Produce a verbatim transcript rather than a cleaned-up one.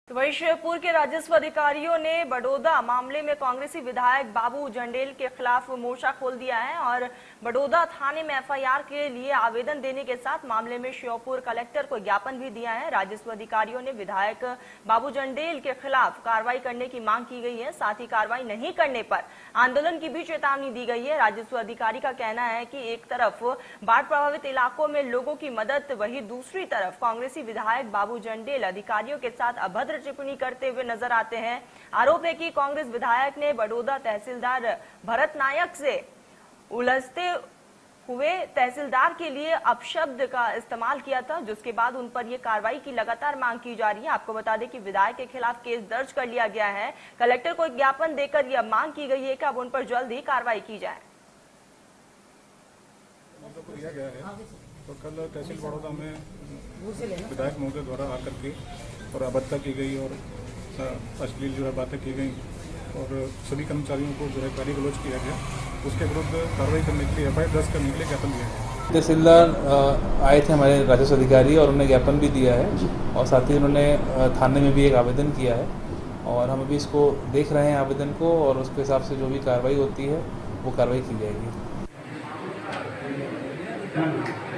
तो वहीं श्योपुर के राजस्व अधिकारियों ने बड़ौदा मामले में कांग्रेसी विधायक बाबू जंडेल के खिलाफ मोर्चा खोल दिया है और बड़ौदा थाने में एफ आई आर के लिए आवेदन देने के साथ मामले में श्योपुर कलेक्टर को ज्ञापन भी दिया है। राजस्व अधिकारियों ने विधायक बाबू जंडेल के खिलाफ कार्रवाई करने की मांग की गई है। साथ ही कार्रवाई नहीं करने पर आंदोलन की भी चेतावनी दी गई है। राजस्व अधिकारी का कहना है कि एक तरफ बाढ़ प्रभावित इलाकों में लोगों की मदद, वहीं दूसरी तरफ कांग्रेसी विधायक बाबू जंडेल अधिकारियों के साथ अभद्र टिप्पणी करते हुए नजर आते हैं। आरोप है कि कांग्रेस विधायक ने बड़ौदा तहसीलदार भरत नायक से उलझते हुए तहसीलदार के लिए अपशब्द का इस्तेमाल किया था, जिसके बाद उन पर यह कार्रवाई की लगातार मांग की जा रही है। आपको बता दें कि विधायक के खिलाफ केस दर्ज कर लिया गया है। कलेक्टर को एक ज्ञापन देकर यह मांग की गई है कि अब उन पर जल्द ही कार्रवाई की जाए। तो कल तहसील बड़ौदा में विधायक महोदय द्वारा आकर के और अभद्रता की गई और अश्लील जो है बातें की गई और सभी कर्मचारियों को जो है गाली गलौज किया गया, उसके विरुद्ध कार्रवाई करने के लिए एफ आई आर दर्ज करने के लिए ज्ञापन दिया गया। तहसीलदार आए थे हमारे राजस्व अधिकारी और उन्होंने ज्ञापन भी दिया है और साथ ही उन्होंने थाने में भी एक आवेदन किया है और हम अभी इसको देख रहे हैं आवेदन को और उसके हिसाब से जो भी कार्रवाई होती है वो कार्रवाई की जाएगी।